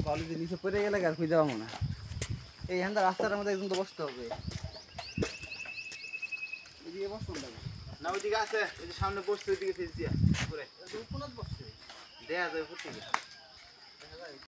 কলেজে নিচে পড়ে গেলে আর খুঁজে পাবো না। এই হ্যান্ডা রাস্তার মধ্যে একদম তো বসতে হবে। এদিকে বসুন না ওইদিকে আছে, ওই যে সামনে বসছে ওইদিকে ফেস দিয়া করে কোন বসছে দেয়া যায় ফুটে